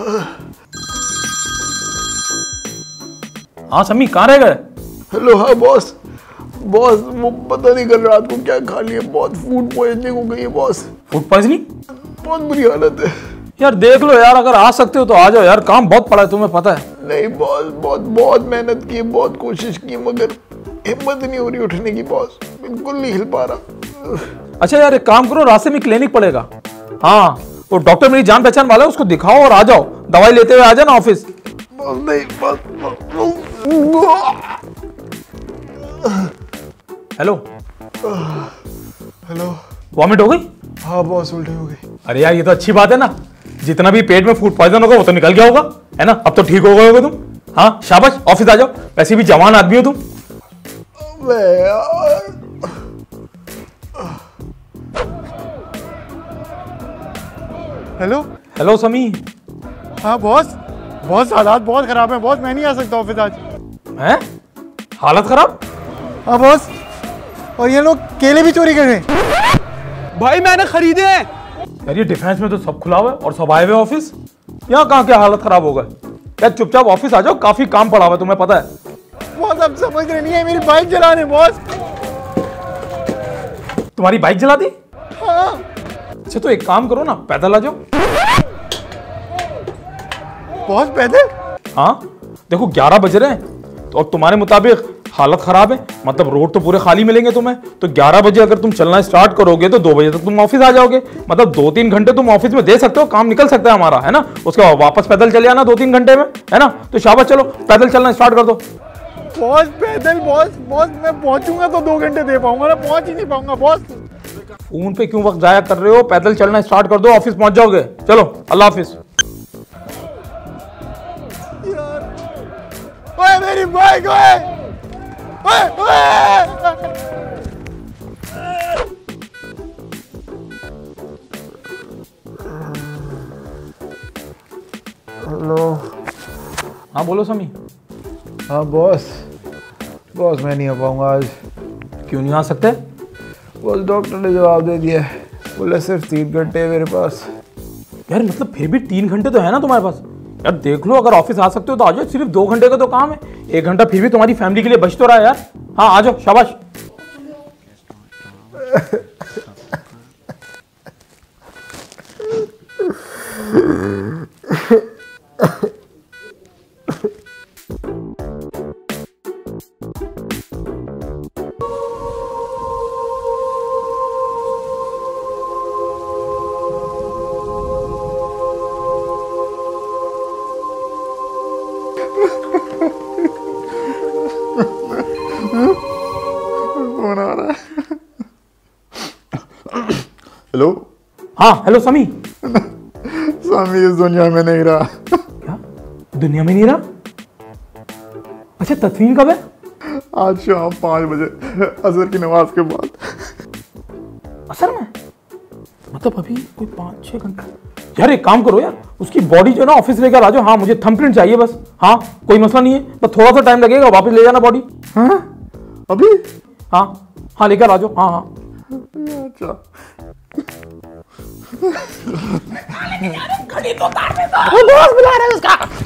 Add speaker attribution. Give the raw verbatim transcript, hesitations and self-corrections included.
Speaker 1: हाँ समी, कहाँ रह गए?
Speaker 2: हेलो। हाँ बॉस, बॉस वो पता नहीं कल रात को क्या खा लिया, बहुत फूड पॉइजनिंग हो गई है बॉस।
Speaker 1: Food poisoning?
Speaker 2: बहुत बुरी हालत है
Speaker 1: यार। देख लो यार, अगर आ सकते हो तो आ जाओ यार, काम बहुत पड़ा है, तुम्हें पता है।
Speaker 2: नहीं बॉस, बहुत बहुत मेहनत की, बहुत कोशिश की, मगर हिम्मत नहीं हो रही उठने की बॉस, बिल्कुल नहीं हिल पा रहा।
Speaker 1: अच्छा यार, एक काम करो, रास्ते में क्लिनिक पड़ेगा। हाँ, वो डॉक्टर मेरी जान पहचान वाला है, उसको दिखाओ और आ जाओ, दवाई लेते हुए आ जाना ऑफिस।
Speaker 2: नहीं बॉस।
Speaker 1: Hello
Speaker 2: hello.
Speaker 1: वॉमिट हो गई?
Speaker 2: हाँ बॉस, उल्टी हो गई।
Speaker 1: अरे यार, ये तो अच्छी बात है ना, जितना भी पेट में फूड पॉइजन होगा वो तो निकल गया होगा, है ना? अब तो ठीक हो गए होगे तुम। हाँ शाबाश, ऑफिस आ जाओ, वैसे भी जवान आदमी हो तुम।
Speaker 3: हेलो।
Speaker 1: हेलो समी।
Speaker 3: हाँ बॉस, बॉस हालात बहुत खराब है बॉस, मैं नहीं आ सकता ऑफिस आज।
Speaker 1: हैं? हालत खराब?
Speaker 3: हाँ बॉस, और ये लोग केले भी चोरी कर गए।
Speaker 4: भाई मैंने खरीदे हैं।
Speaker 1: यार ये डिफेंस में तो सब खुला हुआ है और सब आए हुए ऑफिस, यहाँ कहाँ क्या हालत खराब हो गए? यार चुपचाप ऑफिस आ जाओ, काफी काम पड़ा हुआ है, तुम्हें पता है।
Speaker 3: बॉस अब समझ रहे नहीं है, मेरी बाइक चलाने बॉस।
Speaker 1: तुम्हारी बाइक जला दी?
Speaker 3: हाँ।
Speaker 1: अच्छा तो एक काम करो ना, पैदल आ जाओ।
Speaker 3: बॉस पैदल?
Speaker 1: हाँ देखो, ग्यारह बज रहे हैं तो, और तुम्हारे मुताबिक हालत खराब है, मतलब रोड तो पूरे खाली मिलेंगे तुम्हें, तो ग्यारह बजे अगर तुम चलना स्टार्ट करोगे तो दो बजे तक तुम ऑफिस आ जाओगे, मतलब दो तीन घंटे तुम ऑफिस में दे सकते हो, काम निकल सकता है हमारा, है ना? उसके बाद वापस पैदल चले आना दो तीन घंटे में, है ना? तो शाबाश, चलो पैदल चलना स्टार्ट कर दो।
Speaker 3: बॉस पैदल? बॉस बॉस मैं पहुंचूंगा तो दो घंटे दे पाऊंगा ना, पहुंच ही नहीं पाऊंगा बॉस।
Speaker 1: फोन पे क्यों वक्त जाया कर रहे हो? पैदल चलना स्टार्ट कर दो, ऑफिस पहुंच जाओगे। चलो, अल्लाह हाफिज।
Speaker 3: ओए मेरी बाइक, ओए ओए ओए।
Speaker 2: हेलो।
Speaker 1: हाँ बोलो समी।
Speaker 2: हाँ बॉस, बॉस मैं नहीं आ पाऊंगा आज।
Speaker 1: क्यों नहीं आ सकते?
Speaker 2: बॉस डॉक्टर ने जवाब दे दिया है, बोले सिर्फ तीन घंटे है मेरे पास।
Speaker 1: यार मतलब फिर भी तीन घंटे तो है ना तुम्हारे पास। यार देख लो, अगर ऑफिस आ सकते हो तो आ जाओ, सिर्फ दो घंटे का तो काम है, एक घंटा फिर भी तुम्हारी फैमिली के लिए बच तो रहा है यार। हाँ आ जाओ, शाबाश।
Speaker 2: फोन आ रहा है। हेलो।
Speaker 1: हाँ हेलो समी।
Speaker 2: स्वामी इस दुनिया में नहीं रहा।
Speaker 1: क्या दुनिया में नहीं रहा? अच्छा तदफीन कब है?
Speaker 2: आज शाम पाँच बजे असर की नमाज के बाद।
Speaker 1: असर में? मतलब अभी कोई पाँच छः घंटे। यार एक काम करो यार, उसकी बॉडी जो है ना ऑफिस लेकर आ जाओ। हाँ मुझे थंबप्रिंट चाहिए बस। हाँ कोई मसला नहीं है, बस थोड़ा सा टाइम लगेगा, वापस ले जाना बॉडी।
Speaker 2: हाँ अभी?
Speaker 1: हाँ हाँ लेकर आ जाओ। हाँ हाँ
Speaker 2: अच्छा।
Speaker 1: घड़ी तो उतार दे, दोस्त बुला रहे हैं उसका।